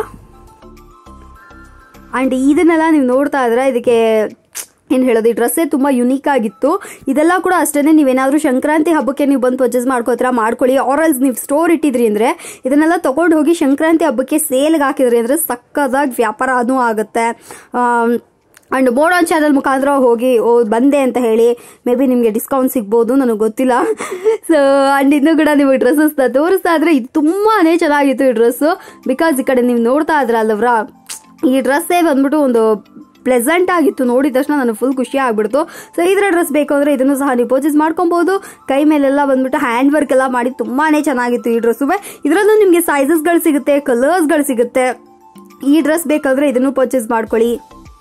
ಆ್ಯಂಡ್ ಇದನ್ನೆಲ್ಲ ನೀವು ನೋಡ್ತಾ ಇದ್ರೆ ಇದಕ್ಕೆ ಏನು ಹೇಳೋದು, ಈ ಡ್ರೆಸ್ಸೇ ತುಂಬ ಯುನೀಕ್ ಆಗಿತ್ತು. ಇದೆಲ್ಲ ಕೂಡ ಅಷ್ಟೇ, ನೀವೇನಾದರೂ ಸಂಕ್ರಾಂತಿ ಹಬ್ಬಕ್ಕೆ ನೀವು ಬಂದು ಪರ್ಚೇಸ್ ಮಾಡ್ಕೋತೀರಾ ಮಾಡ್ಕೊಳ್ಳಿ. ಆರಲ್ಸ್ ನೀವು ಸ್ಟೋರ್ ಇಟ್ಟಿದ್ರಿ ಅಂದರೆ ಇದನ್ನೆಲ್ಲ ತೊಗೊಂಡು ಹೋಗಿ ಸಂಕ್ರಾಂತಿ ಹಬ್ಬಕ್ಕೆ ಸೇಲ್ಗೆ ಹಾಕಿದ್ರಿ ಅಂದರೆ ಸಕ್ಕದಾಗಿ ವ್ಯಾಪಾರ ಅದೂ ಆಗುತ್ತೆ. ಆ್ಯಂಡ್ ಮೋಡ್ ಆನ್ ಚಾನಲ್ ಮುಖಾಂತರ ಹೋಗಿ ಬಂದೆ ಅಂತ ಹೇಳಿ ಮೇ ಬಿ ನಿಮಗೆ ಡಿಸ್ಕೌಂಟ್ ಸಿಗ್ಬೋದು, ನನಗೆ ಗೊತ್ತಿಲ್ಲ. ಸೊ ಆ್ಯಂಡ್ ಇನ್ನೂ ಕೂಡ ನೀವು ಡ್ರೆಸ್ಸಸ್ನ ತೋರಿಸ್ತಾ ಇದ್ರೆ ಇದು ತುಂಬಾ ಚೆನ್ನಾಗಿತ್ತು ಈ ಡ್ರೆಸ್ಸು. ಬಿಕಾಸ್ ಈ ಕಡೆ ನೀವು ನೋಡ್ತಾ ಇದ್ರಲ್ಲವ್ರ, ಈ ಡ್ರೆಸ್ಸೇ ಬಂದ್ಬಿಟ್ಟು ಒಂದು ಪ್ಲೆಸೆಂಟ್ ಆಗಿತ್ತು. ನೋಡಿದ ತಕ್ಷಣ ನನಗೆ ಫುಲ್ ಖುಷಿ ಆಗ್ಬಿಡ್ತು. ಸೊ ಇದರ ಡ್ರೆಸ್ ಬೇಕು ಅಂದರೆ ಇದನ್ನು ಸಹ ನೀವು ಪರ್ಚೇಸ್ ಮಾಡ್ಕೊಬೋದು. ಕೈ ಮೇಲೆಲ್ಲ ಬಂದ್ಬಿಟ್ಟು ಹ್ಯಾಂಡ್ ವರ್ಕ್ ಎಲ್ಲ ಮಾಡಿ ತುಂಬಾ ಚೆನ್ನಾಗಿತ್ತು ಈ ಡ್ರೆಸ್ಸು. ಇದರಲ್ಲೂ ನಿಮಗೆ ಸೈಜಸ್ಗಳು ಸಿಗುತ್ತೆ, ಕಲರ್ಸ್ಗಳು ಸಿಗುತ್ತೆ. ಈ ಡ್ರೆಸ್ ಬೇಕಾದರೆ ಇದನ್ನು ಪರ್ಚೇಸ್ ಮಾಡ್ಕೊಳ್ಳಿ.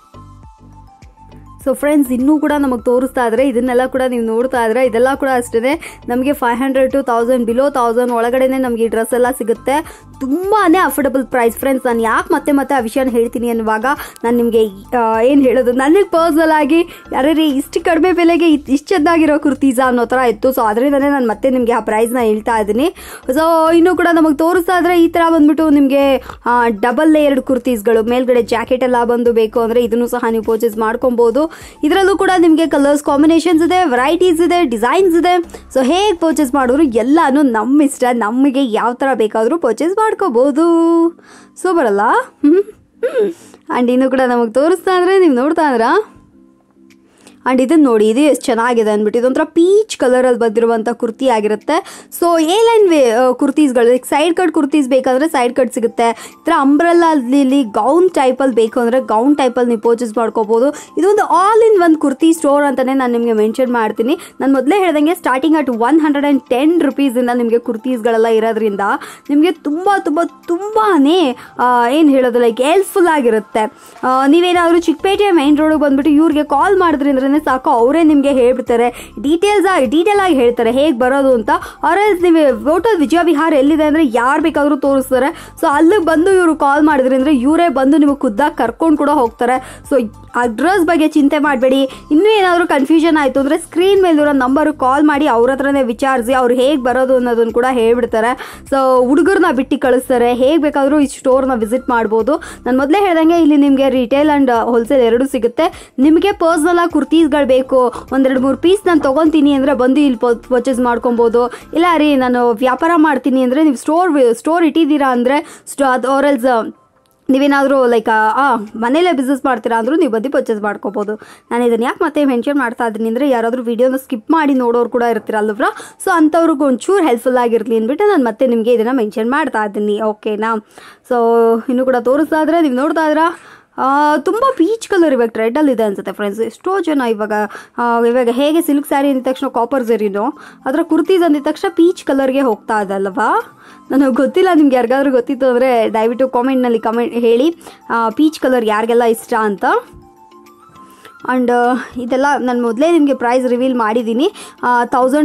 ಸೊ ಫ್ರೆಂಡ್ಸ್, ಇನ್ನೂ ಕೂಡ ನಮಗೆ ತೋರಿಸ್ತಾ ಇದ್ರೆ ಇದನ್ನೆಲ್ಲ ಕೂಡ ನೀವು ನೋಡ್ತಾ ಇದ್ರೆ ಇದೆಲ್ಲ ಕೂಡ ಅಷ್ಟೇ ನಮಗೆ 500 to 1000 ಬಿಲೋ 1000 ಒಳಗಡೆನೆ ನಮಗೆ ಈ ಡ್ರೆಸ್ ಎಲ್ಲ ಸಿಗುತ್ತೆ. ತುಂಬಾ ಅಫೋರ್ಡಬಲ್ ಪ್ರೈಸ್ ಫ್ರೆಂಡ್ಸ್. ನಾನು ಯಾಕೆ ಮತ್ತೆ ಆ ವಿಷಯನ ಹೇಳ್ತೀನಿ ಅನ್ನುವಾಗ ನಾನು ನಿಮಗೆ ಏನು ಹೇಳೋದು, ನನಗೆ ಪರ್ಸನಲ್ ಆಗಿ ಯಾರೇ ಇಷ್ಟು ಕಡಿಮೆ ಬೆಲೆಗೆ ಇಷ್ಟು ಚೆನ್ನಾಗಿರೋ ಕುರ್ತೀಸಾ ಅನ್ನೋ ಥರ ಇತ್ತು. ಸೊ ಅದರಿಂದನೇ ನಾನು ಮತ್ತೆ ನಿಮಗೆ ಆ ಪ್ರೈಸ್ನ ಹೇಳ್ತಾ ಇದ್ದೀನಿ. ಸೊ ಇನ್ನೂ ಕೂಡ ನಮಗೆ ತೋರಿಸ್ತಾ ಇದ್ರೆ ಈ ಥರ ಬಂದ್ಬಿಟ್ಟು ನಿಮಗೆ ಡಬಲ್ ಲೇಯರ್ಡ್ ಕುರ್ತೀಸ್ಗಳು, ಮೇಲ್ಗಡೆ ಜಾಕೆಟ್ ಎಲ್ಲ ಬಂದು ಬೇಕು ಅಂದರೆ ಇದನ್ನು ಸಹ ನೀವು ಪರ್ಚೇಸ್ ಮಾಡ್ಕೊಬೋದು. ಇದರಲ್ಲೂ ಕೂಡ ನಿಮಗೆ ಕಲರ್ಸ್ ಕಾಂಬಿನೇಷನ್ಸ್ ಇದೆ, ವೆರೈಟೀಸ್ ಇದೆ, ಡಿಸೈನ್ಸ್ ಇದೆ. ಸೊ ಹೇಗೆ ಪರ್ಚೇಸ್ ಮಾಡಿದ್ರು ಎಲ್ಲಾನು ನಮ್ಮ ಇಷ್ಟ, ನಮಗೆ ಯಾವ ಥರ ಬೇಕಾದರೂ ಪರ್ಚೇಸ್ ಮಾಡ್ಕೋಬಹುದು. ಸೂಪರ್ ಅಲ್ಲ? ಆ್ಯಂಡ್ ಇನ್ನು ಕೂಡ ನಮಗೆ ತೋರಿಸ್ತಾ ಇದ್ರೆ ನೀವು ನೋಡ್ತಾ ಇದ್ರಾ, ಆ್ಯಂಡ್ ಇದನ್ನು ನೋಡಿ, ಇದು ಎಷ್ಟು ಚೆನ್ನಾಗಿದೆ ಅಂದ್ಬಿಟ್ಟು ಇದೊಂಥರ ಪೀಚ್ ಕಲರಲ್ಲಿ ಬಂದಿರುವಂಥ ಕುರ್ತಿ ಆಗಿರುತ್ತೆ. ಸೊ ಎ ಲೈನ್ ಕುರ್ತೀಸ್ಗಳು, ಸೈಡ್ ಕಟ್ ಕುರ್ತೀಸ್ ಬೇಕಾದರೆ ಸೈಡ್ ಕಟ್ ಸಿಗುತ್ತೆ. ಈ ಥರ ಅಂಬ್ರೆಲ್ಲಿ ಗೌನ್ ಟೈಪಲ್ಲಿ ಬೇಕು ಅಂದರೆ ಗೌನ್ ಟೈಪಲ್ಲಿ ನೀವು ಪರ್ಚೇಸ್ ಮಾಡ್ಕೋಬೋದು. ಇದೊಂದು all in one kurti store ಅಂತಲೇ ನಾನು ನಿಮಗೆ ಮೆನ್ಷನ್ ಮಾಡ್ತೀನಿ. ನಾನು ಮೊದಲೇ ಹೇಳ್ದಂಗೆ ಸ್ಟಾರ್ಟಿಂಗ್ ಅಟ್ 110 rupees-ಇಂದ ನಿಮಗೆ ಕುರ್ತೀಸ್ಗಳೆಲ್ಲ ಇರೋದ್ರಿಂದ ನಿಮಗೆ ತುಂಬಾ ಏನು ಹೇಳೋದು ಲೈಕ್ ಹೆಲ್ಪ್ಫುಲ್ ಆಗಿರುತ್ತೆ. ನೀವೇನಾದರೂ ಚಿಕ್ಕಪೇಟೆ ಮೈನ್ ರೋಡಿಗೆ ಬಂದುಬಿಟ್ಟು ಇವ್ರಿಗೆ ಕಾಲ್ ಮಾಡಿದ್ರಿ ಅಂದ್ರೆ ಸಾಕು, ಅವರೇ ನಿಮಗೆ ಹೇಳ್ಬಿಡ್ತಾರೆ, ಡೀಟೇಲ್ ಆಗಿ ಹೇಳ್ತಾರೆ ಹೇಗೆ ಬರೋದು ಅಂತ. ಅವರೇ ನೀವು ಹೋಟೆಲ್ ವಿಜಯ ವಿಹಾರ ಎಲ್ಲಿದೆ ಅಂದರೆ ಯಾರು ಬೇಕಾದರೂ ತೋರಿಸ್ತಾರೆ. ಸೊ ಅಲ್ಲಿಗೆ ಬಂದು ಇವರು ಕಾಲ್ ಮಾಡಿದ್ರಿ ಅಂದರೆ ಇವರೇ ಬಂದು ನಿಮಗೆ ಖುದ್ದಾಗಿ ಕರ್ಕೊಂಡು ಕೂಡ ಹೋಗ್ತಾರೆ. ಸೊ ಅಡ್ರೆಸ್ ಬಗ್ಗೆ ಚಿಂತೆ ಮಾಡಬೇಡಿ. ಇನ್ನೂ ಏನಾದರೂ ಕನ್ಫ್ಯೂಷನ್ ಆಯಿತು ಅಂದರೆ ಸ್ಕ್ರೀನ್ ಮೇಲಿರೋ ನಂಬರ್ ಕಾಲ್ ಮಾಡಿ ಅವ್ರ ಹತ್ರನೇ ವಿಚಾರಿಸಿ ಅವ್ರು ಹೇಗೆ ಬರೋದು ಅನ್ನೋದನ್ನು ಕೂಡ ಹೇಳ್ಬಿಡ್ತಾರೆ. ಸೊ ಹುಡುಗರನ್ನ ಬಿಟ್ಟು ಕಳಿಸ್ತಾರೆ, ಹೇಗೆ ಬೇಕಾದರೂ ಈ ಸ್ಟೋರ್ನ ವಿಸಿಟ್ ಮಾಡ್ಬೋದು. ನಾನು ಮೊದಲೇ ಹೇಳ್ದಂಗೆ ಇಲ್ಲಿ ನಿಮಗೆ ರಿಟೇಲ್ ಆ್ಯಂಡ್ ಹೋಲ್ಸೇಲ್ ಎರಡೂ ಸಿಗುತ್ತೆ. ನಿಮಗೆ ಪರ್ಸ್ನಲ್ ಆಗಿ ಕುರ್ತೀಸ್ಗಳು ಬೇಕು, 1-2-3 ಪೀಸ್ ನಾನು ತೊಗೊತೀನಿ ಅಂದರೆ ಬಂದು ಇಲ್ಲಿ ಪರ್ಚೇಸ್ ಮಾಡ್ಕೊಬೋದು. ಇಲ್ಲ ರೀ ನಾನು ವ್ಯಾಪಾರ ಮಾಡ್ತೀನಿ ಅಂದರೆ ನೀವು ಸ್ಟೋರ್ ಇಟ್ಟಿದ್ದೀರಾ ಅಂದರೆ ಆರಲ್ಸ್ ನೀವೇನಾದರೂ ಲೈಕ್ ಮನೇಲೇ ಬಿಸ್ನೆಸ್ ಮಾಡ್ತೀರಾ ಅಂದರೂ ನೀವು ಬಂದು ಪರ್ಚೇಸ್ ಮಾಡ್ಕೋಬೋದು. ನಾನು ಇದನ್ನು ಯಾಕೆ ಮತ್ತೆ ಮೆನ್ಷನ್ ಮಾಡ್ತಾ ಇದ್ದೀನಿ ಅಂದರೆ ಯಾರಾದರೂ ವೀಡಿಯೋನ ಸ್ಕಿಪ್ ಮಾಡಿ ನೋಡೋರು ಕೂಡ ಇರ್ತೀರಲ್ವ, ಸೊ ಅಂಥವ್ರಿಗೂ ಒಂಚೂರು ಹೆಲ್ಪ್ಫುಲ್ ಆಗಿರಲಿ ಅಂದ್ಬಿಟ್ಟು ನಾನು ಮತ್ತೆ ನಿಮಗೆ ಇದನ್ನು ಮೆನ್ಷನ್ ಮಾಡ್ತಾ ಇದ್ದೀನಿ. ಓಕೆನಾ? ಸೊ ಇನ್ನೂ ಕೂಡ ತೋರಿಸ್ತಾ ಇದ್ರೆ ನೀವು ನೋಡ್ತಾ ಇದ್ದೀರಾ ತುಂಬ ಪೀಚ್ ಕಲರ್ ಇವಾಗ ಟ್ರೆಂಡಲ್ಲಿ ಇದೆ ಅನ್ಸುತ್ತೆ ಫ್ರೆಂಡ್ಸ್. ಎಷ್ಟೋ ಜನ ಇವಾಗ ಹೇಗೆ ಸಿಲ್ಕ್ ಸ್ಯಾರಿ ಅಂದಿದ ತಕ್ಷಣ ಕಾಪರ್ ಝರಿನೋ ಅದರ ಕುರ್ತೀಸ್ ಅಂದಿದ ತಕ್ಷಣ ಪೀಚ್ ಕಲರ್ಗೆ ಹೋಗ್ತಾ ಇದಲ್ವಾ? ನನಗೆ ಗೊತ್ತಿಲ್ಲ, ನಿಮ್ಗೆ ಯಾರಿಗಾದ್ರೂ ಗೊತ್ತಿತ್ತು ಅಂದರೆ ದಯವಿಟ್ಟು ಕಾಮೆಂಟ್ ಹೇಳಿ ಪೀಚ್ ಕಲರ್ ಯಾರಿಗೆಲ್ಲ ಇಷ್ಟ ಅಂತ. ಆ್ಯಂಡ್ ಇದೆಲ್ಲ ನಾನು ಮೊದಲೇ ನಿಮಗೆ ಪ್ರೈಸ್ ರಿವೀಲ್ ಮಾಡಿದ್ದೀನಿ. 500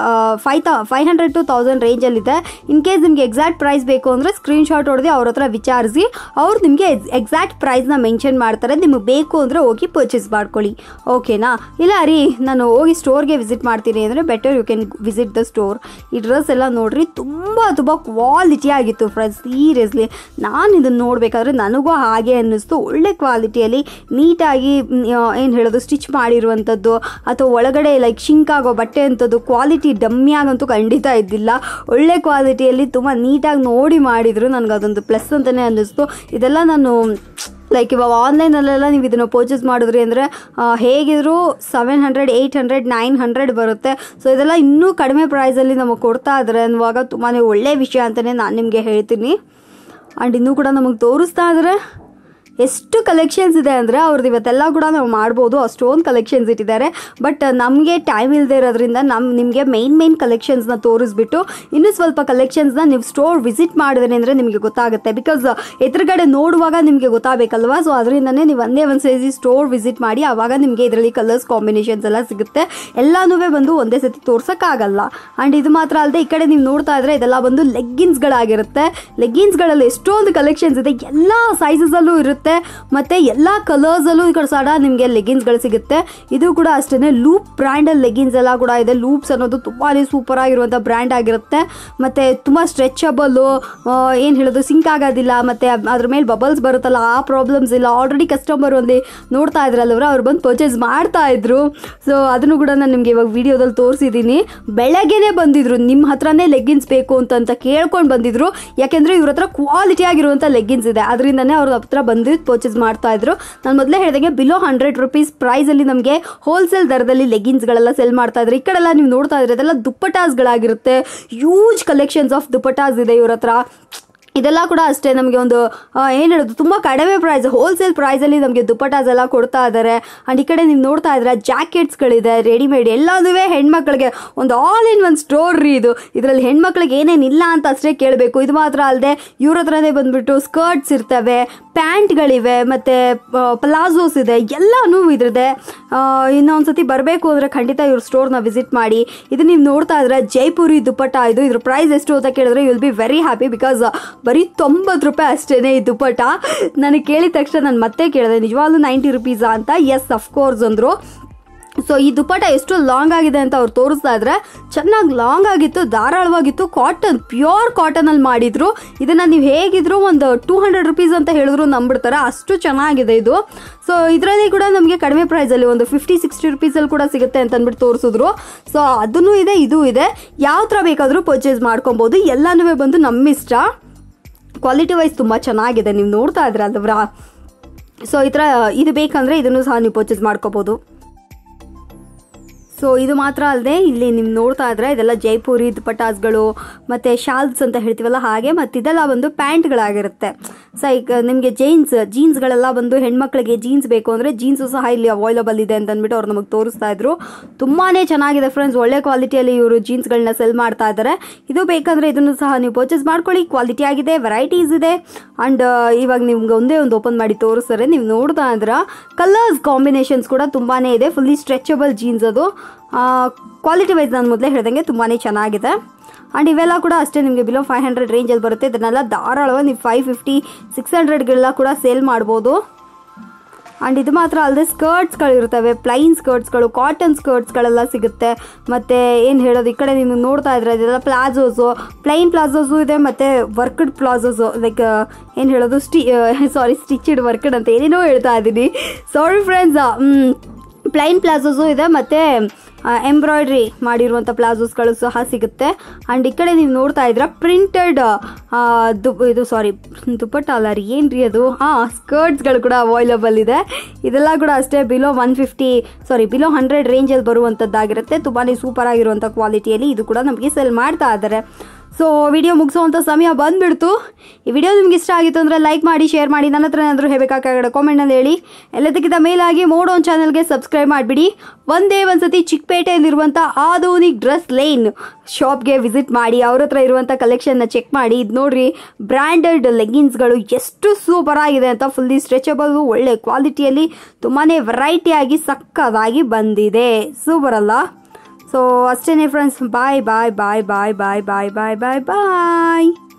to 1000 ರೇಂಜಲ್ಲಿದೆ. ಇನ್ ಕೇಸ್ ನಿಮಗೆ ಎಕ್ಸಾಕ್ಟ್ ಪ್ರೈಸ್ ಬೇಕು ಅಂದರೆ ಸ್ಕ್ರೀನ್ಶಾಟ್ ಹೊಡೆದು ಅವ್ರ ಹತ್ರ ವಿಚಾರಿಸಿ ಅವ್ರು ನಿಮಗೆ ಎಕ್ಸಾಕ್ಟ್ ಪ್ರೈಸ್ನ ಮೆನ್ಷನ್ ಮಾಡ್ತಾರೆ. ನಿಮಗೆ ಬೇಕು ಅಂದರೆ ಹೋಗಿ ಪರ್ಚೇಸ್ ಮಾಡ್ಕೊಳ್ಳಿ. ಓಕೆನಾ? ಇಲ್ಲ ರೀ ನಾನು ಹೋಗಿ ಸ್ಟೋರ್ಗೆ ವಿಸಿಟ್ ಮಾಡ್ತೀನಿ ಅಂದರೆ better you can visit the store. ಈ ಡ್ರೆಸ್ ಎಲ್ಲ ನೋಡ್ರಿ ತುಂಬ ಕ್ವಾಲಿಟಿ ಆಗಿತ್ತು ಫ್ರೆಂಡ್ಸ್. ಸೀರಿಯಸ್ಲಿ ನಾನು ಇದನ್ನು ನೋಡಬೇಕಾದ್ರೆ ನನಗೂ ಹಾಗೆ ಅನ್ನಿಸ್ತು. ಒಳ್ಳೆ ಕ್ವಾಲಿಟಿಯಲ್ಲಿ ನೀಟಾಗಿ ಏನು ಹೇಳೋದು ಸ್ಟಿಚ್ ಮಾಡಿರುವಂಥದ್ದು ಅಥವಾ ಒಳಗಡೆ ಲೈಕ್ ಶಿಂಕ್ ಆಗೋ ಬಟ್ಟೆ ಅಂಥದ್ದು ಕ್ವಾಲಿಟಿ ಡಮ್ಮಿ ಆಗಂತೂ ಖಂಡಿತ ಇದ್ದಿಲ್ಲ. ಒಳ್ಳೆ ಕ್ವಾಲಿಟಿಯಲ್ಲಿ ತುಂಬ ನೀಟಾಗಿ ನೋಡಿ ಮಾಡಿದ್ರು. ನನಗೆ ಅದೊಂದು ಪ್ಲಸ್ ಅಂತಲೇ ಅನ್ನಿಸ್ತು. ಇದೆಲ್ಲ ನಾನು ಲೈಕ್ ಇವಾಗ ಆನ್ಲೈನಲ್ಲೆಲ್ಲ ನೀವು ಇದನ್ನು ಪರ್ಚೇಸ್ ಮಾಡಿದ್ರಿ ಅಂದರೆ ಹೇಗಿದ್ರು 700, 800, 900 ಬರುತ್ತೆ. ಸೊ ಇದೆಲ್ಲ ಇನ್ನೂ ಕಡಿಮೆ ಪ್ರೈಸಲ್ಲಿ ನಮಗೆ ಕೊಡ್ತಾ ಇದ್ದಾರೆ ಅನ್ನುವಾಗ ತುಂಬಾ ಒಳ್ಳೆಯ ವಿಷಯ ಅಂತಲೇ ನಾನು ನಿಮಗೆ ಹೇಳ್ತೀನಿ. ಆ್ಯಂಡ್ ಇನ್ನೂ ಕೂಡ ನಮಗೆ ತೋರಿಸ್ತಾ ಇದ್ದಾರೆ ಎಷ್ಟು ಕಲೆಕ್ಷನ್ಸ್ ಇದೆ ಅಂದರೆ ಅವ್ರದ್ದು ಇವತ್ತೆಲ್ಲ ಕೂಡ ನಾವು ಮಾಡ್ಬೋದು, ಅಷ್ಟೊಂದು ಕಲೆಕ್ಷನ್ಸ್ ಇಟ್ಟಿದ್ದಾರೆ. ಬಟ್ ನಮಗೆ ಟೈಮ್ ಇಲ್ಲದೆ ಇರೋದ್ರಿಂದ ನಿಮಗೆ ಮೇನ್ ಕಲೆಕ್ಷನ್ಸ್ನ ತೋರಿಸ್ಬಿಟ್ಟು ಇನ್ನೂ ಸ್ವಲ್ಪ ಕಲೆಕ್ಷನ್ಸ್ನ ನೀವು ಸ್ಟೋರ್ ವಿಸಿಟ್ ಮಾಡಿದ್ರಿ ಅಂದರೆ ನಿಮಗೆ ಗೊತ್ತಾಗುತ್ತೆ. ಬಿಕಾಸ್ ಎದುರುಗಡೆ ನೋಡುವಾಗ ನಿಮಗೆ ಗೊತ್ತಾಗಬೇಕಲ್ವಾ. ಸೊ ಅದರಿಂದನೇ ನೀವು ಒಂದೇ ಸೈಜಿ ಸ್ಟೋರ್ ವಿಸಿಟ್ ಮಾಡಿ, ಆವಾಗ ನಿಮಗೆ ಇದರಲ್ಲಿ ಕಲರ್ಸ್ ಕಾಂಬಿನೇಷನ್ಸ್ ಎಲ್ಲ ಸಿಗುತ್ತೆ. ಎಲ್ಲನೂ ಬಂದು ಒಂದೇ ಸತಿ ತೋರ್ಸೋಕ್ಕಾಗಲ್ಲ. ಆ್ಯಂಡ್ ಇದು ಮಾತ್ರ ಅಲ್ಲದೆ ಈ ಕಡೆ ನೀವು ನೋಡ್ತಾ ಇದ್ರೆ ಇದೆಲ್ಲ ಬಂದು ಲೆಗ್ಗಿನ್ಸ್ಗಳಾಗಿರುತ್ತೆ. ಲೆಗ್ಗಿನ್ಸ್ಗಳಲ್ಲಿ ಎಷ್ಟೊಂದು ಕಲೆಕ್ಷನ್ಸ್ ಇದೆ, ಎಲ್ಲ ಸೈಜಸಲ್ಲೂ ಇರುತ್ತೆ ಮತ್ತು ಎಲ್ಲ ಕಲರ್ಸಲ್ಲೂ ಈ ಕಡೆ ಸಡ ನಿಮಗೆ ಲೆಗ್ಗಿನ್ಸ್ಗಳು ಸಿಗುತ್ತೆ. ಇದು ಕೂಡ ಅಷ್ಟೇ ಲೂಪ್ ಬ್ರ್ಯಾಂಡಲ್ಲಿ ಲೆಗ್ಗಿನ್ಸ್ ಎಲ್ಲ ಕೂಡ ಇದೆ. ಲೂಪ್ಸ್ ಅನ್ನೋದು ತುಂಬಾ ಸೂಪರ್ ಆಗಿರುವಂಥ ಬ್ರ್ಯಾಂಡ್ ಆಗಿರುತ್ತೆ ಮತ್ತು ತುಂಬ ಸ್ಟ್ರೆಚಬಲ್ಲು, ಏನು ಹೇಳೋದು ಸಿಂಕ್ ಆಗೋದಿಲ್ಲ ಮತ್ತು ಅದ್ರ ಮೇಲೆ ಬಬಲ್ಸ್ ಬರುತ್ತಲ್ಲ, ಆ ಪ್ರಾಬ್ಲಮ್ಸ್ ಇಲ್ಲ. ಆಲ್ರೆಡಿ ಕಸ್ಟಮರ್ ಒಂದು ನೋಡ್ತಾ ಇದ್ರಲ್ಲವ್ರು, ಅವ್ರು ಬಂದು ಪರ್ಚೇಸ್ ಮಾಡ್ತಾ ಇದ್ರು. ಸೊ ಅದನ್ನು ಕೂಡ ನಾನು ನಿಮಗೆ ಇವಾಗ ವಿಡಿಯೋದಲ್ಲಿ ತೋರಿಸಿದ್ದೀನಿ. ಬೆಳಗ್ಗೆನೇ ಬಂದಿದ್ರು, ನಿಮ್ಮ ಹತ್ರನೇ ಲೆಗ್ಗಿನ್ಸ್ ಬೇಕು ಅಂತ ಕೇಳ್ಕೊಂಡು ಬಂದಿದ್ರು. ಯಾಕೆಂದರೆ ಇವ್ರ ಹತ್ರ ಕ್ವಾಲಿಟಿ ಆಗಿರುವಂಥ ಲೆಗ್ಗಿನ್ಸ್ ಇದೆ, ಅದರಿಂದನೇ ಅವ್ರ ಹತ್ರ ಬಂದು ಪರ್ಚೇಸ್ ಮಾಡ್ತಾ ಇದ್ರು. ನಾನು ಮೊದಲೇ ಹೇಳಿದಾಗೆ ಬಿಲೋ 100 ರೂಪೀಸ್ ಪ್ರೈಸಲ್ಲಿ ನಮಗೆ ಹೋಲ್ಸೇಲ್ ದರದಲ್ಲಿ ಲೆಗ್ಗಿನ್ಸ್ಗಳೆಲ್ಲ ಸೆಲ್ ಮಾಡ್ತಾ ಇದ್ರು. ಈ ಕಡೆಲ್ಲ ನೀವು ನೋಡ್ತಾ ಇದ್ರೆ ಇದೆಲ್ಲ ದುಪ್ಪಟಾಸ್ಗಳಾಗಿರುತ್ತೆ. ಹ್ಯೂಜ್ ಕಲೆಕ್ಷನ್ಸ್ ಆಫ್ ದುಪ್ಪಟಾಸ್ ಇದೆ ಇವ್ರ ಹತ್ರ. ಇದೆಲ್ಲ ಕೂಡ ಅಷ್ಟೇ ನಮಗೆ ಒಂದು ಏನು ಹೇಳೋದು ತುಂಬ ಕಡಿಮೆ ಪ್ರೈಸ್, ಹೋಲ್ಸೇಲ್ ಪ್ರೈಸಲ್ಲಿ ನಮಗೆ ದುಪ್ಪಟಾಸ್ ಎಲ್ಲ ಕೊಡ್ತಾ ಇದ್ದಾರೆ. ಆ್ಯಂಡ್ ಈ ಕಡೆ ನೀವು ನೋಡ್ತಾ ಇದ್ರೆ ಜಾಕೆಟ್ಸ್ಗಳಿದೆ ರೆಡಿಮೇಡ್, ಎಲ್ಲದೂ ಹೆಣ್ಮಕ್ಳಿಗೆ ಒಂದು ಆಲ್ ಇನ್ ಒನ್ ಸ್ಟೋರ್ ರೀ ಇದು. ಇದರಲ್ಲಿ ಹೆಣ್ಮಕ್ಳಿಗೆ ಏನೇನಿಲ್ಲ ಅಂತ ಅಷ್ಟೇ ಕೇಳಬೇಕು. ಇದು ಮಾತ್ರ ಅಲ್ಲದೆ ಇವ್ರ ಹತ್ರನೇ ಬಂದುಬಿಟ್ಟು ಸ್ಕರ್ಟ್ಸ್ ಇರ್ತವೆ, ಪ್ಯಾಂಟ್ಗಳಿವೆ ಮತ್ತು ಪ್ಲಾಜೋಸ್ ಇದೆ, ಎಲ್ಲನೂ ಇದ್ರದೆ. ಇನ್ನೊಂದು ಸತಿ ಬರಬೇಕು ಅಂದರೆ ಖಂಡಿತ ಇವ್ರ ಸ್ಟೋರ್ನ ವಿಸಿಟ್ ಮಾಡಿ. ಇದು ನೀವು ನೋಡ್ತಾ ಇದ್ರೆ ಜೈಪುರಿ ದುಪ್ಪಟ. ಇದ್ರ ಪ್ರೈಸ್ ಎಷ್ಟು ಅಂತ ಕೇಳಿದ್ರೆ you will be very happy. Because ಬರೀ 90 ರೂಪಾಯಿ ಅಷ್ಟೇ ಈ ದುಪ್ಪಟ. ನನಗೆ ಕೇಳಿದ ತಕ್ಷಣ ನಾನು ಮತ್ತೆ ಕೇಳಿದೆ ನಿಜವಾಗ್ಲೂ 90 ರೂಪೀಸಾ ಅಂತ. ಎಸ್ ಅಫ್ಕೋರ್ಸ್ ಅಂದರು. ಸೊ ಈ ದುಪ್ಪಟ ಎಷ್ಟು ಲಾಂಗ್ ಆಗಿದೆ ಅಂತ ಅವ್ರು ತೋರಿಸ್ತಾ ಇದ್ರೆ ಚೆನ್ನಾಗಿ ಲಾಂಗ್ ಆಗಿತ್ತು, ಧಾರಾಳವಾಗಿತ್ತು, ಕಾಟನ್, ಪ್ಯೂರ್ ಕಾಟನಲ್ಲಿ ಮಾಡಿದ್ರು. ಇದನ್ನು ನೀವು ಹೇಗಿದ್ರು ಒಂದು 200 ರೂಪೀಸ್ ಅಂತ ಹೇಳಿದ್ರು ನಂಬಿಡ್ತಾರೆ, ಅಷ್ಟು ಚೆನ್ನಾಗಿದೆ ಇದು. ಸೊ ಇದರಲ್ಲಿ ಕೂಡ ನಮಗೆ ಕಡಿಮೆ ಪ್ರೈಸಲ್ಲಿ ಒಂದು 50-60 ರೂಪೀಸಲ್ಲಿ ಕೂಡ ಸಿಗುತ್ತೆ ಅಂತ ಅಂದ್ಬಿಟ್ಟು ತೋರಿಸಿದ್ರು. ಸೊ ಅದೂ ಇದೆ, ಇದೂ ಇದೆ. ಯಾವ ಥರ ಬೇಕಾದರೂ ಪರ್ಚೇಸ್ ಮಾಡ್ಕೊಬೋದು. ಎಲ್ಲನೂ ಬಂದು ನಮ್ಮಿಷ್ಟ. ಕ್ವಾಲಿಟಿ ವೈಸ್ ತುಂಬ ಚೆನ್ನಾಗಿದೆ, ನೀವು ನೋಡ್ತಾ ಇದ್ರೆ ಅಲ್ವರಾ. ಸೊ ಈ ಥರ ಇದು ಬೇಕಂದರೆ ಇದನ್ನು ಸಹ ನೀವು ಪರ್ಚೇಸ್ ಮಾಡ್ಕೋಬೋದು. ಸೊ ಇದು ಮಾತ್ರ ಅಲ್ಲದೆ ಇಲ್ಲಿ ನೀವು ನೋಡ್ತಾ ಇದ್ರೆ ಇದೆಲ್ಲ ಜೈಪುರಿ ದುಪ್ಪಟಾಸ್ಗಳು ಮತ್ತು ಶಾಲ್ಸ್ ಅಂತ ಹೇಳ್ತೀವಲ್ಲ ಹಾಗೆ. ಮತ್ತು ಇದೆಲ್ಲ ಒಂದು ಪ್ಯಾಂಟ್ಗಳಾಗಿರುತ್ತೆ. ಸೊ ಈಗ ನಿಮಗೆ ಜೀನ್ಸ್ಗಳೆಲ್ಲ ಬಂದು ಹೆಣ್ಮಕ್ಳಿಗೆ ಜೀನ್ಸ್ ಬೇಕು ಅಂದರೆ ಜೀನ್ಸು ಸಹ ಇಲ್ಲಿ ಅವೈಲಬಲ್ ಇದೆ ಅಂತ ಅಂದ್ಬಿಟ್ಟು ಅವ್ರು ನಮಗೆ ತೋರಿಸ್ತಾ ಇದ್ರು. ತುಂಬಾ ಚೆನ್ನಾಗಿದೆ ಫ್ರೆಂಡ್ಸ್, ಒಳ್ಳೆ ಕ್ವಾಲಿಟಿಯಲ್ಲಿ ಇವರು ಜೀನ್ಸ್ಗಳನ್ನ ಸೆಲ್ ಮಾಡ್ತಾ ಇದ್ದಾರೆ. ಇದು ಬೇಕಂದರೆ ಇದನ್ನು ಸಹ ನೀವು ಪರ್ಚೇಸ್ ಮಾಡ್ಕೊಳ್ಳಿ. ಕ್ವಾಲಿಟಿ ಆಗಿದೆ, ವೆರೈಟೀಸ್ ಇದೆ. ಆ್ಯಂಡ್ ಇವಾಗ ನಿಮ್ಗೆ ಒಂದೇ ಒಂದು ಓಪನ್ ಮಾಡಿ ತೋರಿಸ್ತಾರೆ. ನೀವು ನೋಡ್ತಾ ಇದ್ರೆ ಕಲರ್ಸ್ ಕಾಂಬಿನೇಷನ್ಸ್ ಕೂಡ ತುಂಬಾ ಇದೆ. ಫುಲ್ಲಿ ಸ್ಟ್ರೆಚಬಲ್ ಜೀನ್ಸ್ ಅದು. ಕ್ವಾಲಿಟಿ ವೈಸ್ ನಾನು ಮೊದಲೇ ಹೇಳ್ದಂಗೆ ತುಂಬಾ ಚೆನ್ನಾಗಿದೆ. ಆ್ಯಂಡ್ ಇವೆಲ್ಲ ಕೂಡ ಅಷ್ಟೇ ನಿಮಗೆ ಬಿಲೋ 500 ರೇಂಜಲ್ಲಿ ಬರುತ್ತೆ. ಇದನ್ನೆಲ್ಲ ಧಾರಾಳವಾಗಿ ನೀವು 550-600ಗೆಲ್ಲ ಕೂಡ ಸೇಲ್ ಮಾಡ್ಬೋದು. ಆ್ಯಂಡ್ ಇದು ಮಾತ್ರ ಅಲ್ಲದೆ ಸ್ಕರ್ಟ್ಸ್ಗಳಿರ್ತವೆ, ಪ್ಲೈನ್ ಸ್ಕರ್ಟ್ಸ್ಗಳು, ಕಾಟನ್ ಸ್ಕರ್ಟ್ಸ್ಗಳೆಲ್ಲ ಸಿಗುತ್ತೆ. ಮತ್ತು ಏನು ಹೇಳೋದು ಈ ಕಡೆ ನೀವು ನೋಡ್ತಾ ಇದ್ರೆ ಇದೆಲ್ಲ ಪ್ಲಾಜೋಸು, ಪ್ಲೈನ್ ಪ್ಲಾಜೋಸು ಇದೆ ಮತ್ತು ವರ್ಕ್ಡ್ ಪ್ಲಾಜೋಸು. ಲೈಕ್ ಏನು ಹೇಳೋದು ಸ್ಟಿಚ್ಡ್ ವರ್ಕ್ಡ್ ಅಂತ ಏನೇನೋ ಹೇಳ್ತಾ ಇದ್ದೀನಿ, ಸಾರಿ ಫ್ರೆಂಡ್ಸ್. ಪ್ಲೈನ್ ಪ್ಲಾಜೋಸು ಇದೆ ಮತ್ತು ಎಂಬ್ರಾಯ್ಡ್ರಿ ಮಾಡಿರುವಂಥ ಪ್ಲಾಜೋಸ್ಗಳು ಸಹ ಸಿಗುತ್ತೆ. ಆ್ಯಂಡ್ ಈ ಕಡೆ ನೀವು ನೋಡ್ತಾ ಇದ್ರೆ ಪ್ರಿಂಟೆಡ್ ದುಪ್ಪಟ್ಟ ಅಲ್ಲ ರೀ, ಏನು ರೀ ಅದು, ಸ್ಕರ್ಟ್ಸ್ಗಳು ಕೂಡ ಅವೈಲಬಲ್ ಇದೆ. ಇದೆಲ್ಲ ಕೂಡ ಅಷ್ಟೇ ಬಿಲೋ 100 ರೇಂಜಲ್ಲಿ ಬರುವಂಥದ್ದಾಗಿರುತ್ತೆ. ತುಂಬಾ ಸೂಪರ್ ಆಗಿರುವಂಥ ಕ್ವಾಲಿಟಿಯಲ್ಲಿ ಇದು ಕೂಡ ನಮಗೆ ಸೆಲ್ ಮಾಡ್ತಾ ಇದ್ದಾರೆ. ಸೊ ವಿಡಿಯೋ ಮುಗಿಸೋವಂಥ ಸಮಯ ಬಂದುಬಿಡ್ತು. ಈ ವಿಡಿಯೋ ನಿಮ್ಗೆ ಇಷ್ಟ ಆಗಿತ್ತು ಅಂದರೆ ಲೈಕ್ ಮಾಡಿ, ಶೇರ್ ಮಾಡಿ. ನನ್ನ ಹತ್ರ ಏನಾದರೂ ಹೇಳಬೇಕಾಗಡೆ ಕಾಮೆಂಟ್ನಲ್ಲಿ ಹೇಳಿ. ಎಲ್ಲದಕ್ಕಿಂತ ಮೇಲಾಗಿ ಮೋಡೋನ್ ಚಾನಲ್ಗೆ ಸಬ್ಸ್ಕ್ರೈಬ್ ಮಾಡಿಬಿಡಿ. ಒಂದೇ ಒಂದ್ಸತಿ ಚಿಕ್ಕಪೇಟೆಯಲ್ಲಿರುವಂಥ ಆಧುನಿಕ್ ಡ್ರೆಸ್ ಲೈನ್ ಶಾಪ್ಗೆ ವಿಸಿಟ್ ಮಾಡಿ, ಅವ್ರ ಹತ್ರ ಇರುವಂಥ ಕಲೆಕ್ಷನ್ನ ಚೆಕ್ ಮಾಡಿ. ಇದು ನೋಡ್ರಿ, ಬ್ರ್ಯಾಂಡೆಡ್ ಲೆಗ್ಗಿನ್ಸ್ಗಳು ಎಷ್ಟು ಸೂಪರ್ ಆಗಿದೆ ಅಂತ. ಫುಲ್ಲಿ ಸ್ಟ್ರೆಚಬಲ್, ಒಳ್ಳೆ ಕ್ವಾಲಿಟಿಯಲ್ಲಿ ತುಂಬಾ ವೆರೈಟಿಯಾಗಿ ಸಕ್ಕದಾಗಿ ಬಂದಿದೆ. ಸೂಪರ್ ಅಲ್ಲ? ಸೊ ಅಷ್ಟೇ ಫ್ರೆಂಡ್ಸ್, ಬಾಯ್ ಬಾಯ್ ಬಾಯ್ ಬಾಯ್ ಬಾಯ್ ಬಾಯ್ ಬಾಯ್ ಬಾಯ್ ಬಾಯ್.